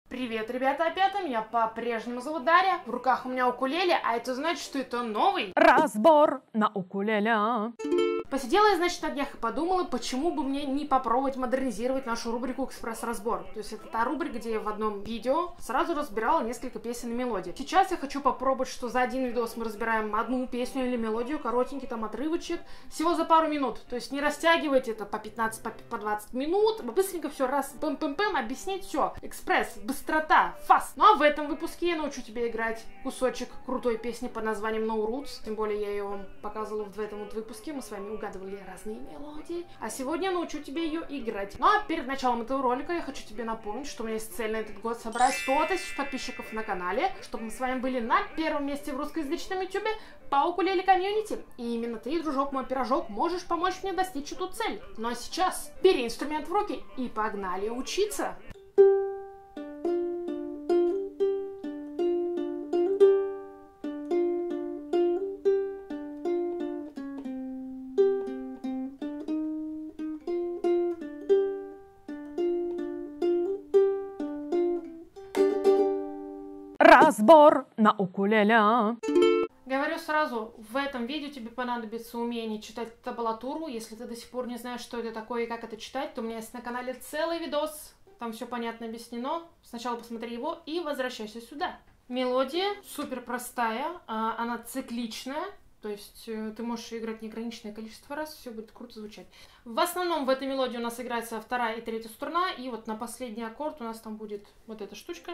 Привет, ребята, опять меня по-прежнему зовут Дарья. В руках у меня укулеле, а это значит, что это новый разбор на укулеле. Посидела я, значит, на днях и подумала, почему бы мне не попробовать модернизировать нашу рубрику «Экспресс-разбор». То есть это та рубрика, где я в одном видео сразу разбирала несколько песен и мелодий. Сейчас я хочу попробовать, что за один видос мы разбираем одну песню или мелодию, коротенький там отрывочек, всего за пару минут. То есть не растягивайте это по 15, по 20 минут, быстренько все раз пэм-пэм-пэм, объяснить все. Экспресс, быстрота, фаст. Ну а в этом выпуске я научу тебя играть кусочек крутой песни под названием No Roots. Тем более я ее вам показывала в этом вот выпуске, мы с вами угадывали разные мелодии. А сегодня я научу тебе ее играть. Ну а перед началом этого ролика я хочу тебе напомнить, что у меня есть цель на этот год собрать 100 тысяч подписчиков на канале, чтобы мы с вами были на первом месте в русскоязычном ютубе по укулеле комьюнити. И именно ты, дружок мой пирожок, можешь помочь мне достичь эту цель. Ну а сейчас бери инструмент в руки и погнали учиться! Разбор на укулеле. Говорю сразу, в этом видео тебе понадобится умение читать табулатуру. Если ты до сих пор не знаешь, что это такое и как это читать, то у меня есть на канале целый видос. Там все понятно объяснено. Сначала посмотри его и возвращайся сюда. Мелодия супер простая, она цикличная. То есть ты можешь играть неограниченное количество раз, все будет круто звучать. В основном в этой мелодии у нас играется вторая и третья струна. И вот на последний аккорд у нас там будет вот эта штучка.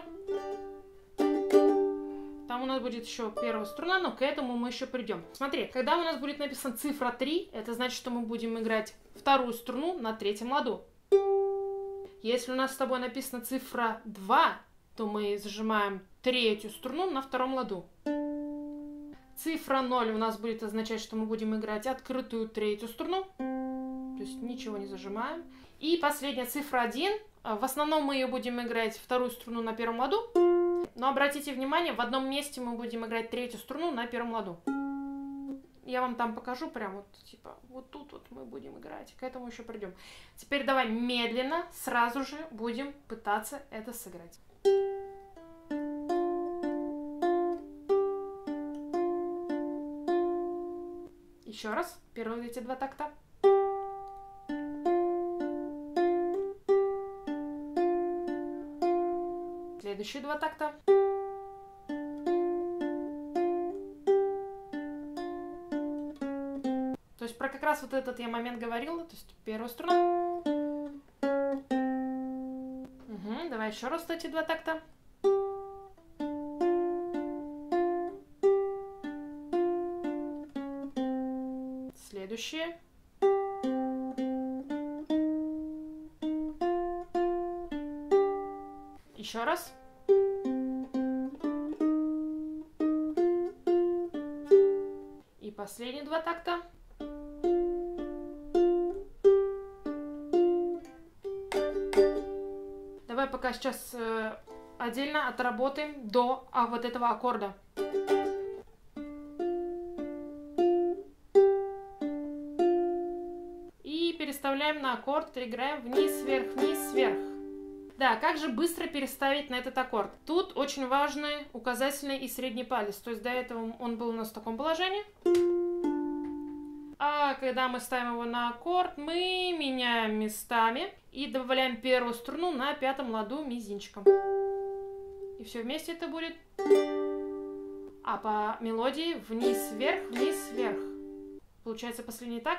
Там у нас будет еще первая струна, но к этому мы еще придем. Смотри, когда у нас будет написана цифра 3, это значит, что мы будем играть вторую струну на третьем ладу. Если у нас с тобой написана цифра 2, то мы зажимаем третью струну на втором ладу. Цифра 0 у нас будет означать, что мы будем играть открытую третью струну. То есть ничего не зажимаем. И последняя цифра 1. В основном мы ее будем играть вторую струну на первом ладу. Но обратите внимание, в одном месте мы будем играть третью струну на первом ладу. Я вам там покажу, прям вот, типа, вот тут вот мы будем играть. К этому еще придем. Теперь давай медленно, сразу же будем пытаться это сыграть. Еще раз, первые эти два такта. Следующие два такта. То есть про как раз вот этот я момент говорила. То есть первая струна. Угу, давай еще раз эти два такта. Следующие. Еще раз. И последние два такта. Давай пока сейчас отдельно отработаем до вот этого аккорда. И переставляем на аккорд, играем вниз, вверх, вниз, вверх. Да, как же быстро переставить на этот аккорд? Тут очень важны указательный и средний палец. То есть до этого он был у нас в таком положении. А когда мы ставим его на аккорд, мы меняем местами и добавляем первую струну на пятом ладу мизинчиком. И все вместе это будет. А по мелодии вниз, вверх, вниз, вверх. Получается последний так.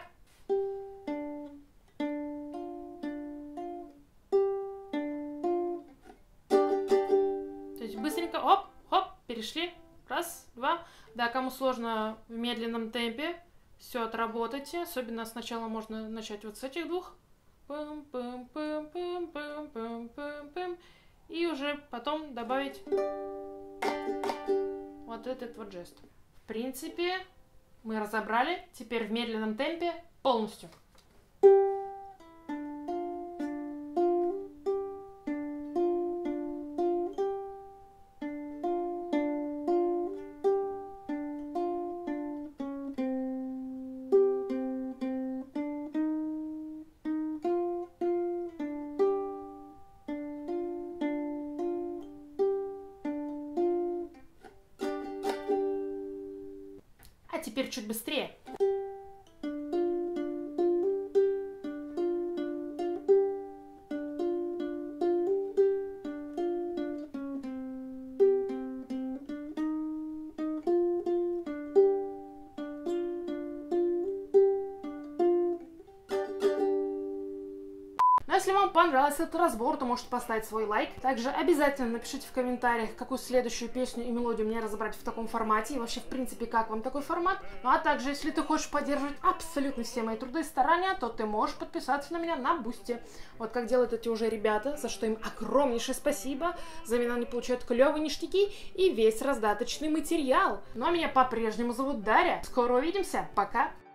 Быстренько, оп, хоп, перешли. Раз, два. Да, кому сложно в медленном темпе, все отработайте. Особенно сначала можно начать вот с этих двух. Пым-пым-пым-пым-пым-пым-пым. И уже потом добавить вот этот вот жест. В принципе, мы разобрали. Теперь в медленном темпе полностью. теперь чуть быстрее. Но если вам понравился этот разбор, то можете поставить свой лайк. Также обязательно напишите в комментариях, какую следующую песню и мелодию мне разобрать в таком формате. И вообще, в принципе, как вам такой формат. Ну а также, если ты хочешь поддерживать абсолютно все мои труды и старания, то ты можешь подписаться на меня на Бусти. Вот как делают эти уже ребята, за что им огромнейшее спасибо. Взамен они получают клевые ништяки и весь раздаточный материал. Ну а меня по-прежнему зовут Дарья. Скоро увидимся. Пока!